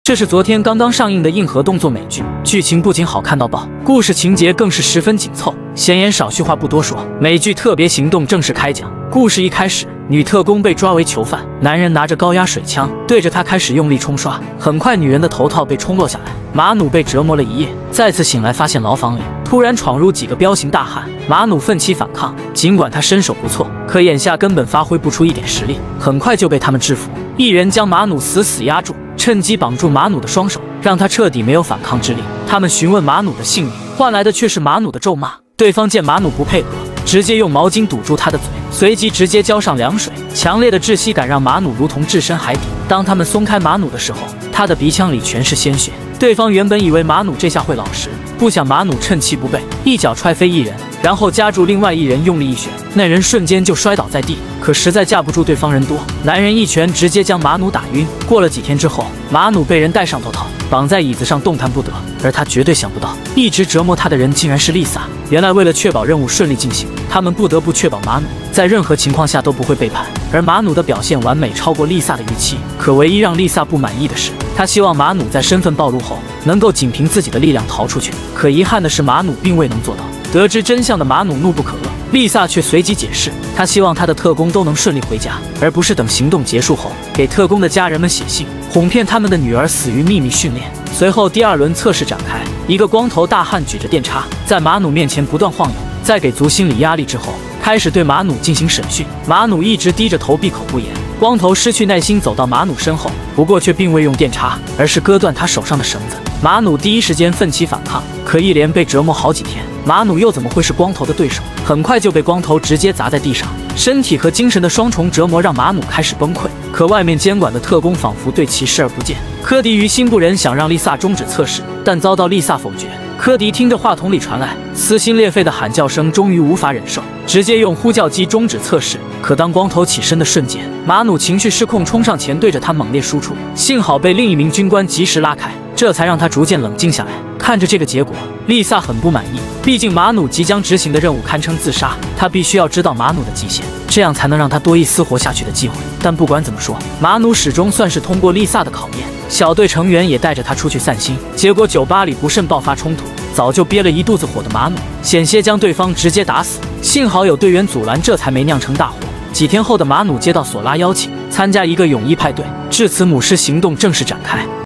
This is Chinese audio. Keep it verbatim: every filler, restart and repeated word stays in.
这是昨天刚刚上映的硬核动作美剧，剧情不仅好看到爆，故事情节更是十分紧凑。闲言少叙，话不多说，美剧特别行动正式开讲。故事一开始，女特工被抓为囚犯，男人拿着高压水枪对着她开始用力冲刷，很快女人的头套被冲落下来。马努被折磨了一夜，再次醒来发现牢房里突然闯入几个彪形大汉，马努奋起反抗，尽管他身手不错，可眼下根本发挥不出一点实力，很快就被他们制服。一人将马努死死压住，趁机绑住马努的双手，让他彻底没有反抗之力。他们询问马努的姓名，换来的却是马努的咒骂。对方见马努不配合，直接用毛巾堵住他的嘴，随即直接浇上凉水，强烈的窒息感让马努如同置身海底。当他们松开马努的时候，他的鼻腔里全是鲜血。对方原本以为马努这下会老实，不想马努趁其不备，一脚踹飞一人，然后夹住另外一人用力一旋，那人瞬间就摔倒在地。可实在架不住对方人多，男人一拳直接将马努打晕。过了几天之后，马努被人戴上头套，绑在椅子上动弹不得，而他绝对想不到，一直折磨他的人竟然是丽萨。原来为了确保任务顺利进行，他们不得不确保马努在任何情况下都不会背叛，而马努的表现完美，超过丽萨的预期。可唯一让丽萨不满意的是，他希望马努在身份暴露后能够仅凭自己的力量逃出去，可遗憾的是马努并未能做到。得知真相的马努怒不可遏，丽萨却随即解释，他希望他的特工都能顺利回家，而不是等行动结束后给特工的家人们写信，哄骗他们的女儿死于秘密训练。随后第二轮测试展开，一个光头大汉举着电叉在马努面前不断晃悠，在给足心理压力之后，开始对马努进行审讯。马努一直低着头闭口不言，光头失去耐心走到马努身后，不过却并未用电叉，而是割断他手上的绳子。马努第一时间奋起反抗，可一连被折磨好几天，马努又怎么会是光头的对手？很快就被光头直接砸在地上，身体和精神的双重折磨让马努开始崩溃。可外面监管的特工仿佛对其视而不见。科迪于心不忍，想让丽萨终止测试，但遭到丽萨否决。科迪听着话筒里传来撕心裂肺的喊叫声，终于无法忍受，直接用呼叫机终止测试。可当光头起身的瞬间，马努情绪失控，冲上前对着他猛烈输出，幸好被另一名军官及时拉开，这才让他逐渐冷静下来。看着这个结果，丽萨很不满意，毕竟马努即将执行的任务堪称自杀，他必须要知道马努的极限，这样才能让他多一丝活下去的机会。但不管怎么说，马努始终算是通过丽萨的考验。小队成员也带着他出去散心，结果酒吧里不慎爆发冲突，早就憋了一肚子火的马努险些将对方直接打死，幸好有队员阻拦，这才没酿成大祸。几天后的马努接到索拉邀请，参加一个泳衣派对，至此母狮行动正式展开。